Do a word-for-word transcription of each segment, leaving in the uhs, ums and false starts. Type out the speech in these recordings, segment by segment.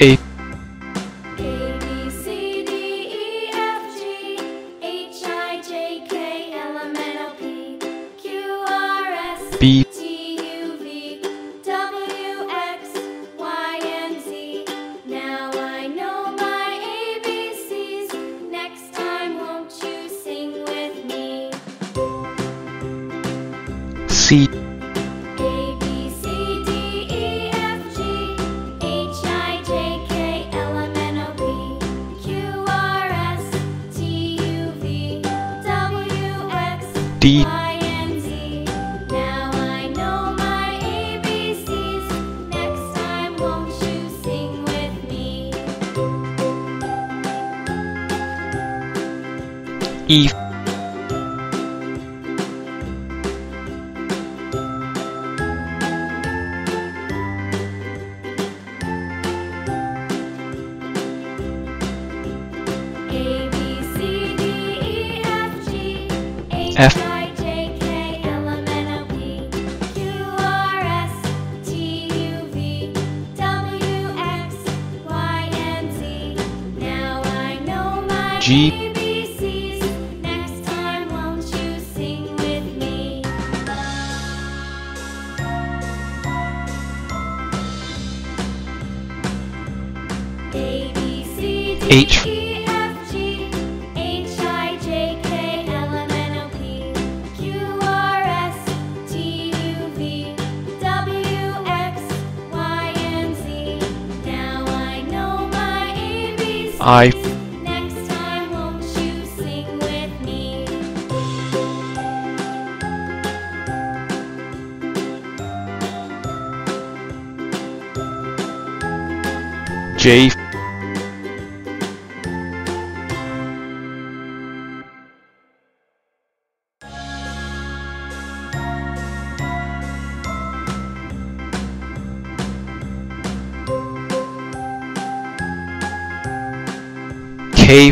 A, A, B, C, D, E, F, G, H, I, J, K, L, M, N, O, P, Q, R, S, B, T, U, V, W, X, Y, and Z. Now I know my A B Cs. Next time, won't you sing with me? C, A, B, C, D, E, F, G, H, I, J, K, L, M, N, O, P, Q, R, S, T, U, V, W, X, D, Y, and Z. Now I know my A B Cs. Next time, won't you sing with me? E, A, B, C, D, E, F, G, H, F, I, J, K, L, M, N, O, P, Q, R, S, T, U, V, W, X, Y, and Z. Now I know my G, A B Cs. Next time, won't you sing with me? A, B, C, D, H, E, F, G, H, I, J, K, L, M, N, O, P, Q, R, S, T, U, V, W, X, Y, and Z. Now I know my A B Cs. I, Next time, won't you sing with me? J, K,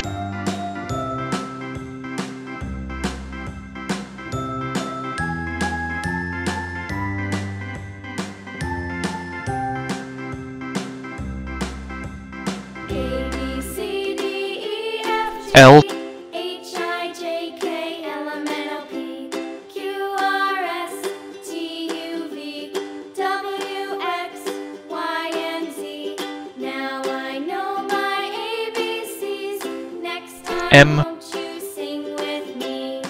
A, B, C, D, E, F, G, L, H, I, J, K, L, M, N, O, P, Q, R, S, T, U, V, W, X, Y, and Z. Now I know my A B Cs. Next time, M, won't you sing with me?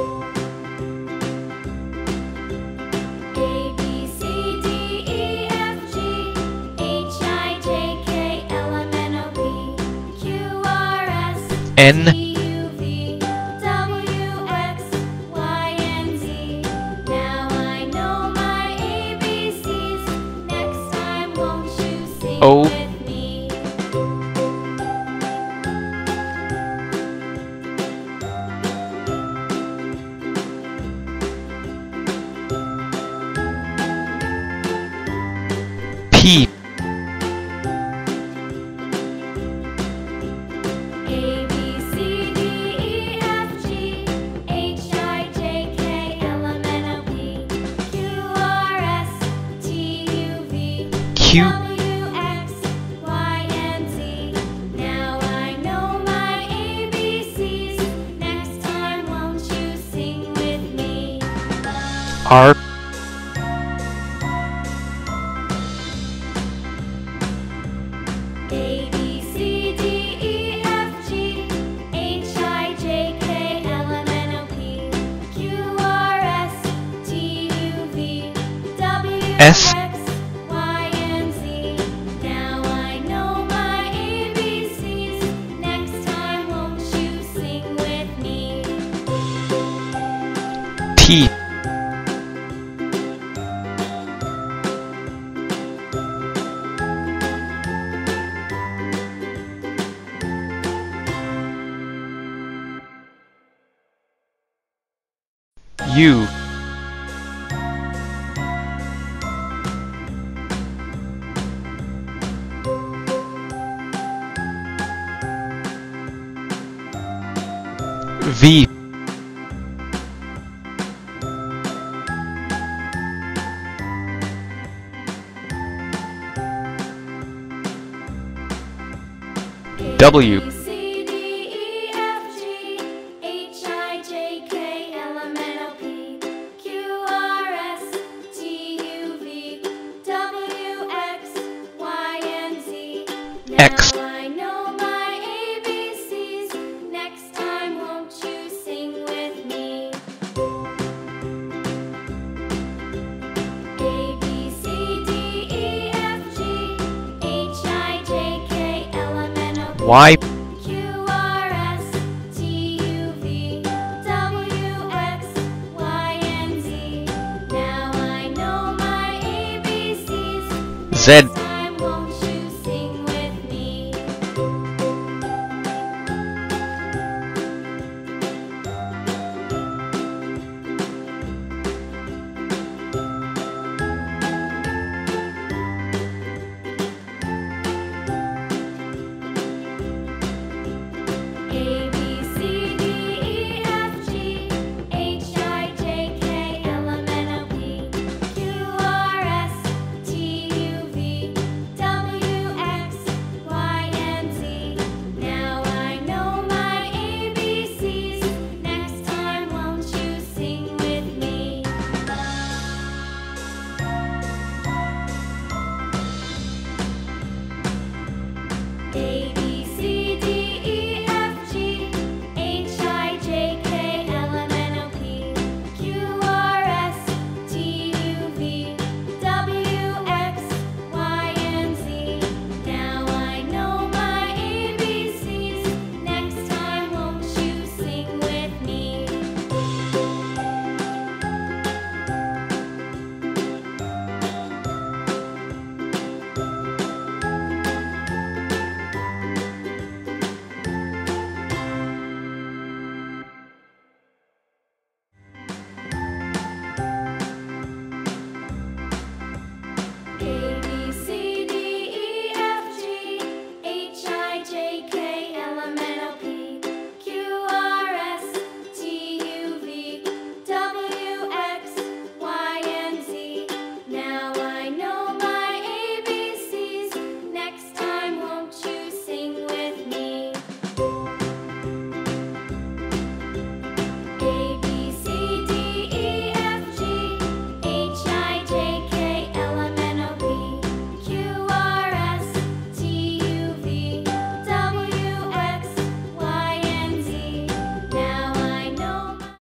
A, B, C, D, E, F, G, H, I, J, K, L, M, N, O, P, Q, R, S, N, T, U, V, W, X, Y, and Z. Now I know my A B Cs. Next time, won't you sing O, with me? P, A, B, C, D, E, F, G, H, I, J, K, L, M, N, O, P, Q, R, S, T, U, V, Q, W, X, Y, and Z. Now I know my A B Cs. Next time, won't you sing with me? R, A, B, C, D, E, F, G, H, I, J, K, L, M, N, O, P, Q, R, S, T, U, V, W, S, X, Y, and Z. Now I know my A B Cs. Next time, won't you sing with me? T, U, V, W, B, C, D, E, F, G, H, I, J, K, L, M, N, O, P, Q, R, S, T, U, V, W, X, Y, and Z. Now X. I know my A B Cs. Next time, won't you sing with me? A, B, C, D, E, F, G, H, I, J, K, L, M, N, O, P, Y,